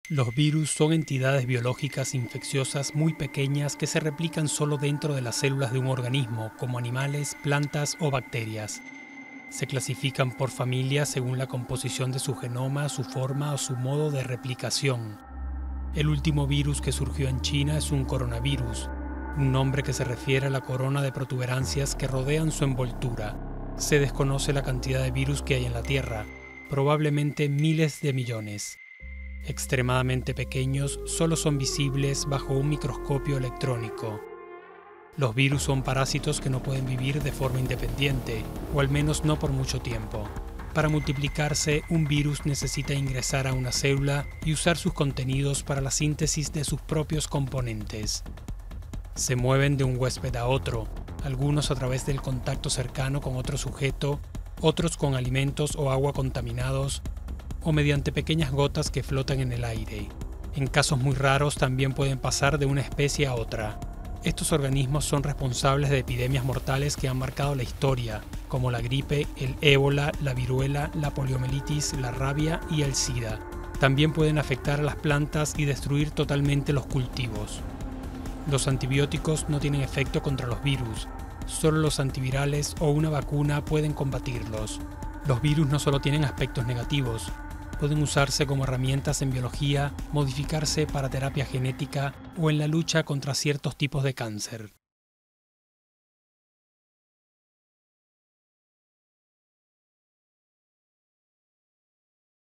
Los virus son entidades biológicas infecciosas muy pequeñas que se replican solo dentro de las células de un organismo, como animales, plantas o bacterias. Se clasifican por familias según la composición de su genoma, su forma o su modo de replicación. El último virus que surgió en China es un coronavirus, un nombre que se refiere a la corona de protuberancias que rodean su envoltura. Se desconoce la cantidad de virus que hay en la Tierra, probablemente miles de millones. Extremadamente pequeños, solo son visibles bajo un microscopio electrónico. Los virus son parásitos que no pueden vivir de forma independiente, o al menos no por mucho tiempo. Para multiplicarse, un virus necesita ingresar a una célula y usar sus contenidos para la síntesis de sus propios componentes. Se mueven de un huésped a otro, algunos a través del contacto cercano con otro sujeto, otros con alimentos o agua contaminados, o mediante pequeñas gotas que flotan en el aire. En casos muy raros también pueden pasar de una especie a otra. Estos organismos son responsables de epidemias mortales que han marcado la historia, como la gripe, el ébola, la viruela, la poliomielitis, la rabia y el SIDA. También pueden afectar a las plantas y destruir totalmente los cultivos. Los antibióticos no tienen efecto contra los virus, solo los antivirales o una vacuna pueden combatirlos. Los virus no solo tienen aspectos negativos, pueden usarse como herramientas en biología, modificarse para terapia genética o en la lucha contra ciertos tipos de cáncer.